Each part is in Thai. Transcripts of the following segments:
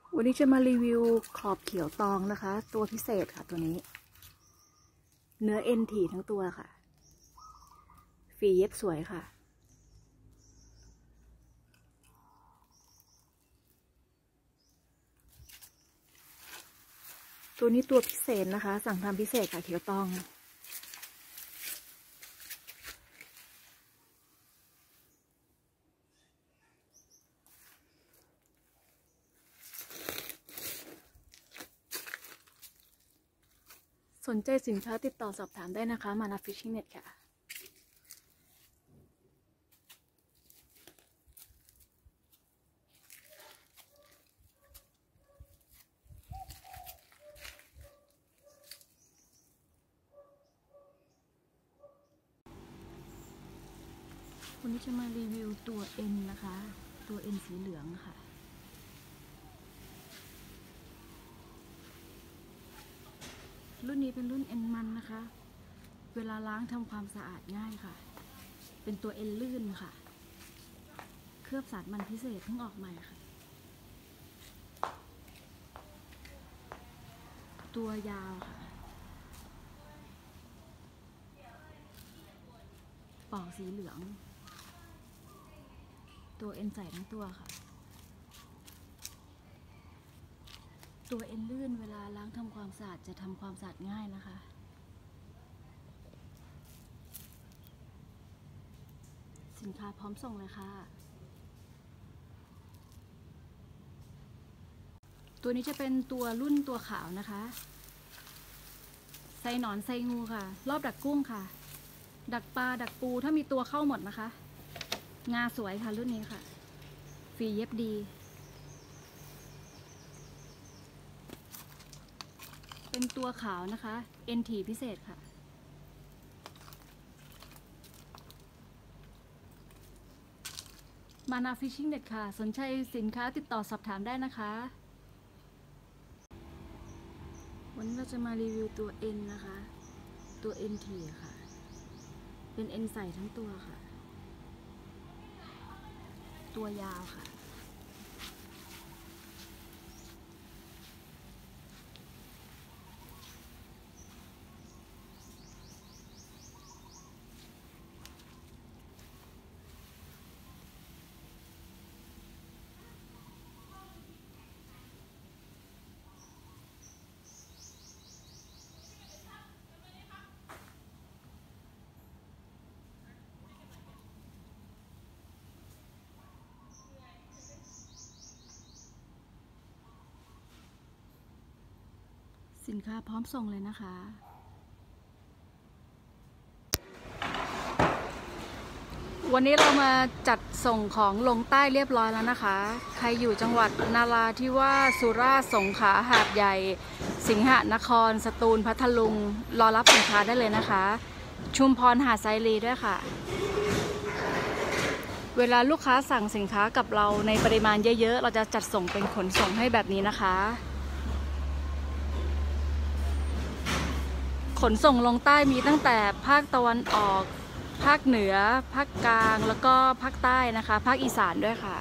วันนี้จะมารีวิวขอบเขียวตองนะคะตัวพิเศษค่ะตัวนี้เนื้อเอ็นถี่ทั้งตัวค่ะฝีเย็บสวยค่ะตัวนี้ตัวพิเศษนะคะสั่งทำพิเศษค่ะเขียวตองสนใจสินค้าติดต่อสอบถามได้นะคะมานาฟิชชิ่งเน็ตค่ะวันนี้จะมารีวิวตัวเอ็นนะคะตัวเอ็นสีเหลืองค่ะรุ่นนี้เป็นรุ่นเอ็นมันนะคะเวลาล้างทำความสะอาดง่ายค่ะเป็นตัวเอ็นลื่นค่ะเคลือบสารมันพิเศษเพิ่งออกใหม่ค่ะตัวยาวค่ะปอกสีเหลืองตัวเอ็นใสทั้งตัวค่ะตัวเอ็นลื่นเวลาล้างทำความสะอาดจะทำความสะอาดง่ายนะคะสินค้าพร้อมส่งเลยค่ะตัวนี้จะเป็นตัวรุ่นตัวขาวนะคะไซหนอนไซงูค่ะรอบดักกุ้งค่ะดักปลาดักปูถ้ามีตัวเข้าหมดนะคะงาสวยค่ะรุ่นนี้ค่ะฝีเย็บดีเป็นตัวขาวนะคะเอ็นทีพิเศษค่ะมานาฟิชชิ่งเน็ตค่ะสนใจสินค้าติดต่อสอบถามได้นะคะวันนี้เราจะมารีวิวตัวเอ็นนะคะตัวเอ็นทีค่ะเป็นเอ็นใสทั้งตัวค่ะตัวยาวค่ะสินค้าพร้อมส่งเลยนะคะวันนี้เรามาจัดส่งของลงใต้เรียบร้อยแล้วนะคะใครอยู่จังหวัดนาราธิวาสสุราษฎร์สงขลาหาดใหญ่สิงหนครสตูลพัทลุงรอรับสินค้าได้เลยนะคะชุมพรหาดไซรีด้วยค่ะเวลาลูกค้าสั่งสินค้ากับเราในปริมาณเยอะๆเราจะจัดส่งเป็นขนส่งให้แบบนี้นะคะขนส่งลงใต้มีตั้งแต่ภาคตะวันออกภาคเหนือภาคกลางแล้วก็ภาคใต้นะคะภาคอีสานด้วยค่ะ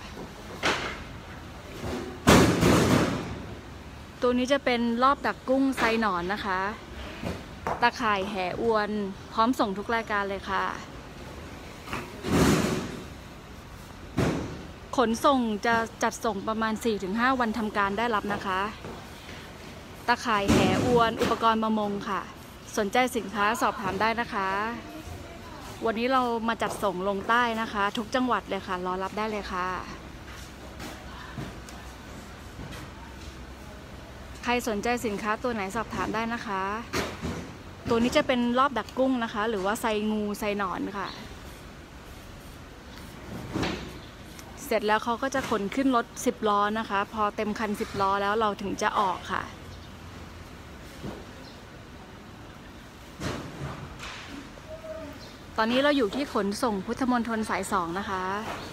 ตัวนี้จะเป็นรอบดักกุ้งไซหนอนนะคะตะข่ายแหอวนพร้อมส่งทุกรายการเลยค่ะขนส่งจะจัดส่งประมาณ 4-5 วันทำการได้รับนะคะตะข่ายแหอวนอุปกรณ์ประมงค่ะสนใจสินค้าสอบถามได้นะคะวันนี้เรามาจัดส่งลงใต้นะคะทุกจังหวัดเลยค่ะรอรับได้เลยค่ะใครสนใจสินค้าตัวไหนสอบถามได้นะคะตัวนี้จะเป็นรอบดักกุ้งนะคะหรือว่าไซงูไซหนอนค่ะเสร็จแล้วเขาก็จะขนขึ้นรถ10 ล้อนะคะพอเต็มคัน10 ล้อแล้วเราถึงจะออกค่ะตอนนี้เราอยู่ที่ขนส่งพุทธมณฑลสาย 2นะคะ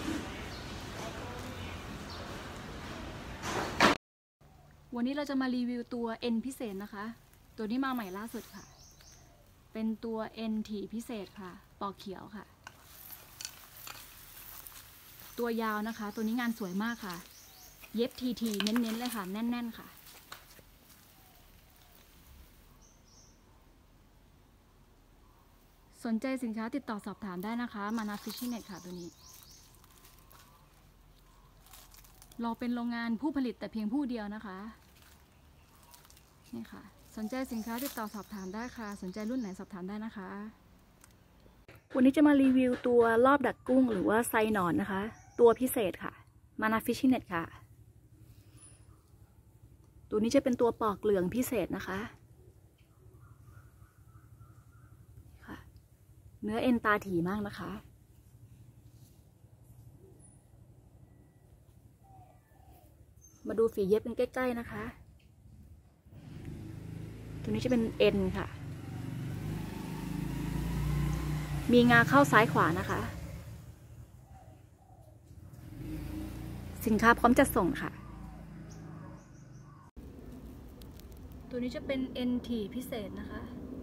วันนี้เราจะมารีวิวตัวเอ็นพิเศษนะคะตัวนี้มาใหม่ล่าสุดค่ะเป็นตัวเอ็นถี่พิเศษค่ะปอกเขียวค่ะตัวยาวนะคะตัวนี้งานสวยมากค่ะเย็บทีๆเน้นๆเลยค่ะแน่นๆค่ะสนใจสินค้าติดต่อสอบถามได้นะคะมานาฟิชชิ่งเน็ตค่ะตัวนี้เราเป็นโรงงานผู้ผลิตแต่เพียงผู้เดียวนะคะนี่ค่ะสนใจสินค้าติดต่อสอบถามได้ค่ะสนใจรุ่นไหนสอบถามได้นะคะวันนี้จะมารีวิวตัวรอบดักกุ้งหรือว่าไซหนอนนะคะตัวพิเศษค่ะมานาฟิชชิ่งเน็ตค่ะตัวนี้จะเป็นตัวปอกเหลืองพิเศษนะคะค่ะเนื้อเอ็นตาถี่มากนะคะมาดูฝีเย็บกันใกล้ๆนะคะตัวนี้จะเป็นเอ็นค่ะมีงาเข้าซ้ายขวานะคะสินค้าพร้อมจัดส่งค่ะตัวนี้จะเป็นเอ็นทีพิเศษนะคะ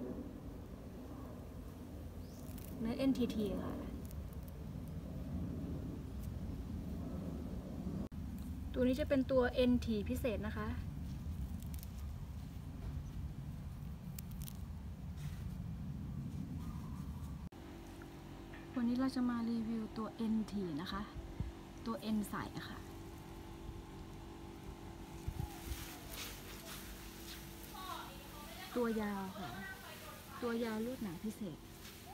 เนื้อเอ็นทีค่ะตัวนี้จะเป็นตัวเอ็นทีพิเศษนะคะวันนี้เราจะมารีวิวตัว NT นะคะตัว N ใสอะค่ะตัวยาวค่ะตัวยาวลวดหนาพิเศษ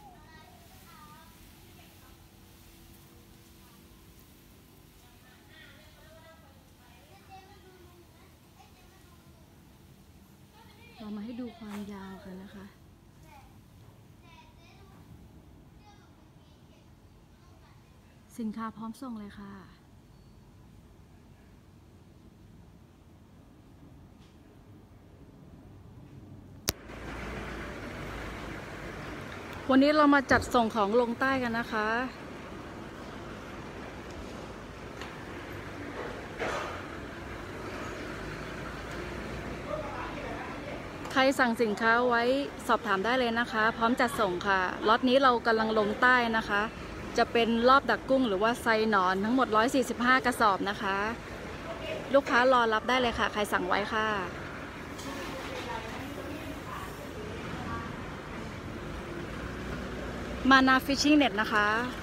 เรามาให้ดูความยาวกันนะคะสินค้าพร้อมส่งเลยค่ะวันนี้เรามาจัดส่งของลงใต้กันนะคะใครสั่งสินค้าไว้สอบถามได้เลยนะคะพร้อมจัดส่งค่ะล็อตนี้เรากำลังลงใต้นะคะจะเป็นรอบดักกุ้งหรือว่าไซหนอนทั้งหมด145กระสอบนะคะลูกค้ารอรับได้เลยค่ะใครสั่งไว้ค่ะมานาฟิชชิ่งเน็ตนะคะ